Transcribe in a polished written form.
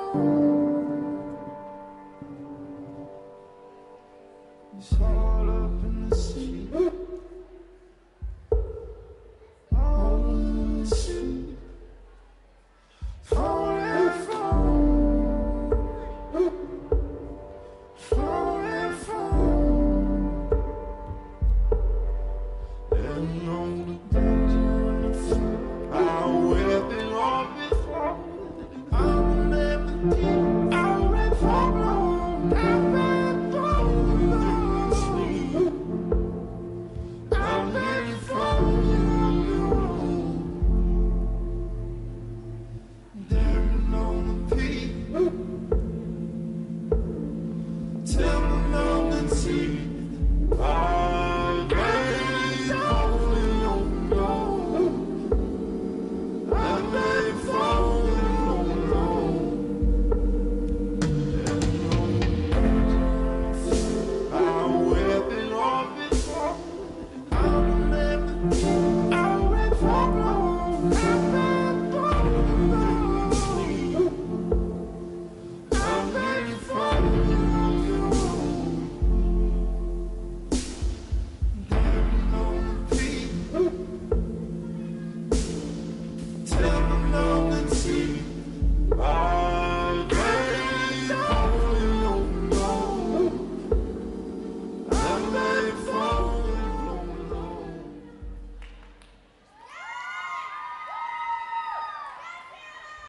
It's all up in the street. All in the street. Falling from, falling from. And on the bed on the floor, I will be on before. I will never